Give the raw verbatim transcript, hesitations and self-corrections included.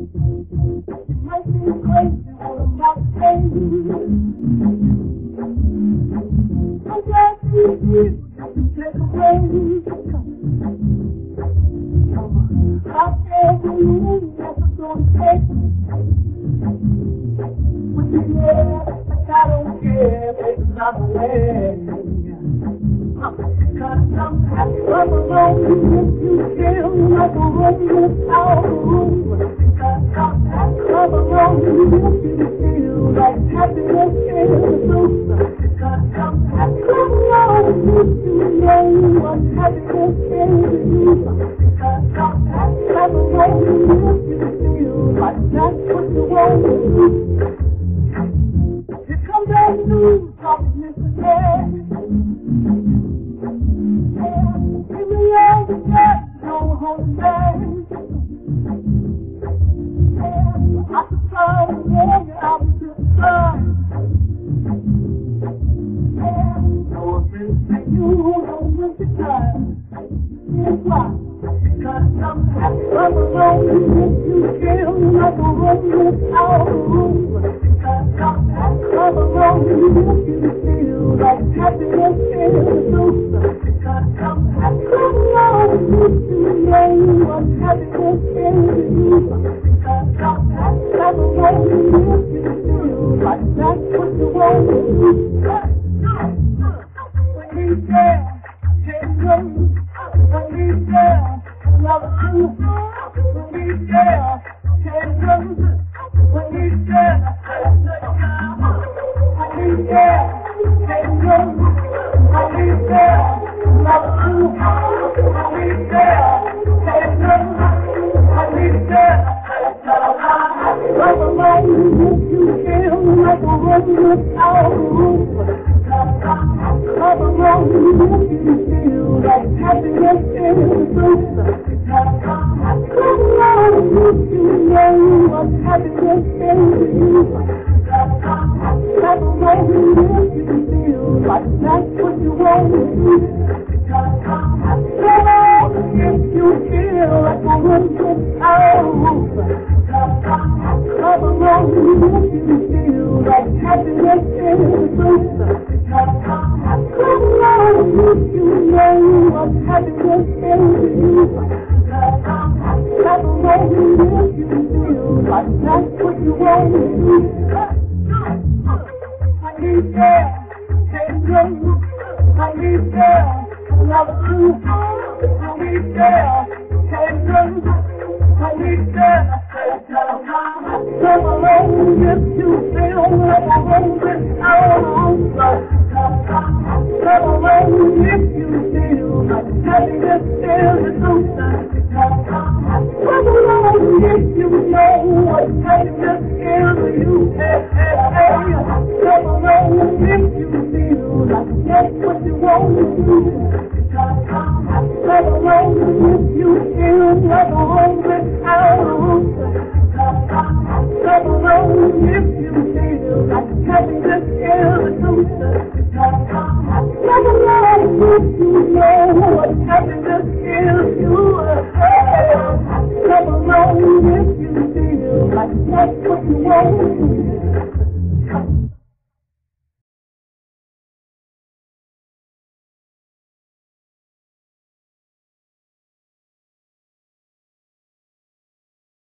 You might be crazy, but I'm not crazy. I'm glad you're here to take away. I can't believe that's gonna take. When you're there, like I don't care, baby, I'm away. Cause I'm happy, I'm alone. If you feel like a room without a room. Cause I'm happy, I'm alone. If you feel like happiness is the truth. Cause I'm happy, I'm alone. If you know what happiness is to you. Cause I'm happy, I'm alone. If you feel like that's what you want to do. Here comes that news, happiness is there. Give me all the cash, no holding back. I could try to warn you, I'll be just fine. No offense to you, don't waste your time. Here's why. Because I'm happy, I'm alone. If you feel like a room without a room. Because I'm happy, I'm alone. If you feel like happiness is the truth. Because I'm happy, I'm alone. If you know what happiness is to you. Because I'm happy, I'm alone. If you feel like that's what you want to do. When he's there, can't go. When he's there, another two. When he's there, can't go. When he's there, when he's there, can't go. When he's there, another two. When he's there, can't go. When he's there, I'm alone. If you feel like a room without a roof. I'm alone. If you feel like happiness is the truth. I'm alone. If you know what happiness is to you. I'm alone. If you feel like that's what you want to do. I'm alone. If you feel like a room without a roof. I'm alone. If you feel like happiness is the truth. I'm alone. If you know what happiness is to you. I'm alone. If you feel like that's what you want to do. I need there, can't go. I need there, another two. I need there, can't go. I need there, come alone if you feel like a room without a roof. Come alone if you feel like happiness is the truth. Come alone if you know what happiness is to you. Hey, hey, hey. Come alone if you feel like that's what you want to do. Come alone if you feel like a room without a roof. Come alone if you feel like happiness is the truth. Come alone if you know what happiness is to you. Come alone if you feel like that's what you want to do.